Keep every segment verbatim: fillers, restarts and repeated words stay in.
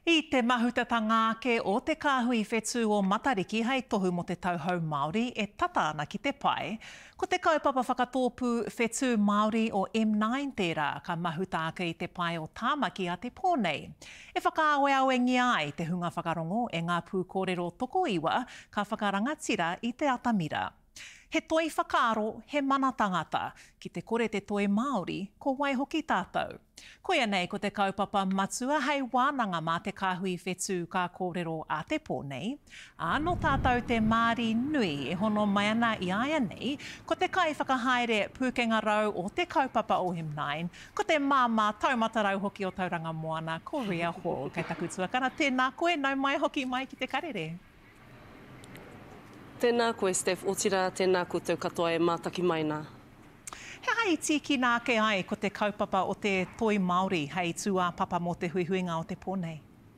I te mahutatanga ake o te kāhui whetū o Matariki hei tohu mo te tauhou Māori e tata ana ki te pai. Ko te kaupapa whakatōpu whetū Māori o M nine tērā ka mahuta ake i te pai o Tāmaki a te pōnei. E whakaawe-awengia ai te hunga whakarongo e ngā pū kōrero toko iwa ka whakarangatira i te atamira. He toi whakaaro, he mana tangata, ki te kore te toi Māori, ko wai hoki tātou. Koia nei ko te kaupapa matua hei wānanga mā te kāhui whetū ka kōrero a te pōnei. Anō tātou te Māori nui e hono mai ana i aia nei, ko te kai whakahaere pūkenga rau o te kaupapa o M nine, ko te māma taumatarau hoki o tauranga moana, ko Ria Hall, kei taku tuakana. Tēnā koe, nau mai hoki mai ki te karere. Tēnā koe, Steph. O tira, tēnā koutou katoa e mātaki mai nā. He hai tiki nā ke ai ko te kaupapa o te toi Māori hei tūā papa mo te huihuinga o te pōnei?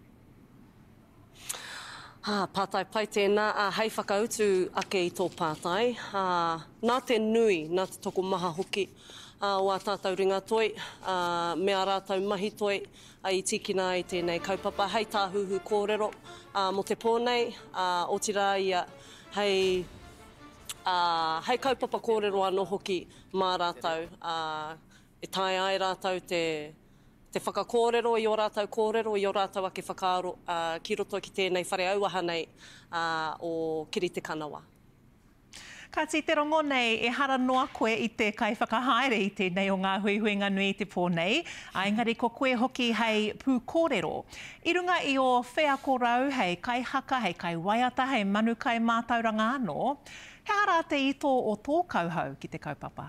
Ha, pātai pai tēnā, uh, hei whakautu ake i tō pātai. Uh, nā te nui, nā te toko maha hoki uh, o a tātou ringa toi, uh, me a rātou mahi toi, uh, i tiki nā i tēnei kaupapa. Hei tāhuhu kōrero uh, mo te pōnei, uh, o tira ia hei... Uh, hei kaupapa kōrero anō hoki mā rātou, uh, e tae ai rātou te, te whakakōrero i o rātou kōrero, i o rātou ake whakaaro, uh, ki roto ki tēnei whare auaha nei uh, o kiri te kanawa. Ka ti te rongo nei, e hara noa koe i te kai whakahaere i tēnei o ngā huihuinga nui i te pōnei, a engari ko koe hoki hei pū kōrero. I runga i o whea korau, hei kai haka, hei kai waiata, hei manu kai mātauranga anō, he hara te ito o tō kauhau ki te kaupapa?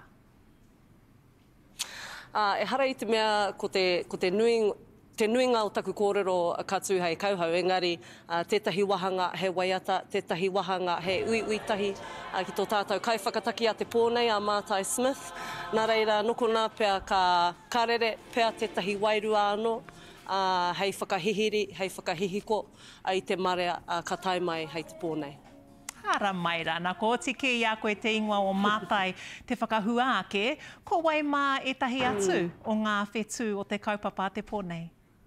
Uh, e hara i te mea ko te, ko te nui, te nuinga o taku kōrero ka tū hei kauhau, engari uh, tētahi wahanga he waiata, tētahi wahanga he uiuitahi uh, ki tō tātou kai whakataki a te pōnei a Mātai Smith. Nā reira, noko nā pea ka karere pea tētahi wairua anō, uh, hei whakahihiri, hei whakahihiko uh, i te marea uh, ka tai mai hei te pōnei. Hara mai rā, nā ko tike i a koe te ingoa o mātai te whakahua ake, ko wai mā etahi atu o ngā whetū o te kaupapa a te pōnei?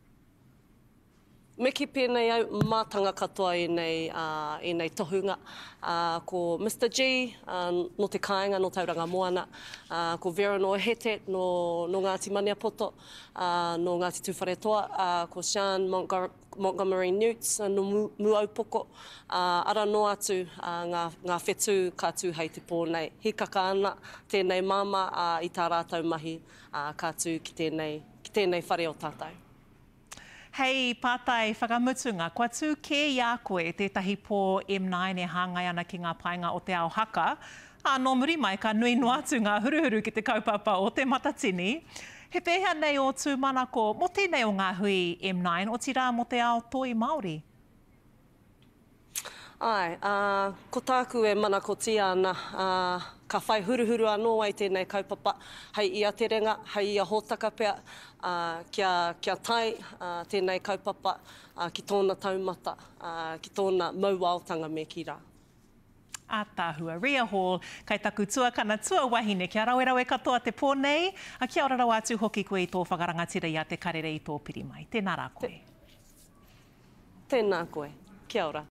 Me ki pēnei au mātanga katoa i nei, uh, i nei tohunga. Uh, ko Mister G, uh, no te kāinga no tauranga moana, uh, ko Vera no Hete, no, no Ngāti Maniapoto, uh, no Ngāti Tūwharetoa, uh, ko Sean Montgo Montgomery Newts, uh, no Mu Muaupoko, uh, ara no atu uh, ngā, ngā whetū ka tū hei te pōnei. Hikaka ana tēnei māma uh, i tā rātou mahi uh, ka tū ki tēnei, ki tēnei whare o tātou. Hei pātai whakamutunga, kua tū kē i a koe tētahi pō M nine e hāngai ana ki ngā painga o te ao haka. Anō muri mai ka nui no atu ngā huruhuru ki te kaupapa o te matatini. He pēhea nei o tū manako, mo tēnei o ngā hui M nine, o tira mo te ao toi Māori? Ai, uh, ko tāku e manako tia ana, uh, ka whai huruhuru anō ai tēnei kaupapa, hei ia te renga, hei ia hōtaka pea, uh, kia, kia tai uh, tēnei kaupapa uh, ki tōna taumata, uh, ki tōna mauaotanga me ki rā. A tāhua, Ria Hall, kai taku tuakana tua wahine, kia rawerawe katoa te pōnei, a kia ora rau atu hoki koe i tō whakarangatira i a te karere i tō piri mai. Tēnā rā koe. Tēnā koe. Kia ora.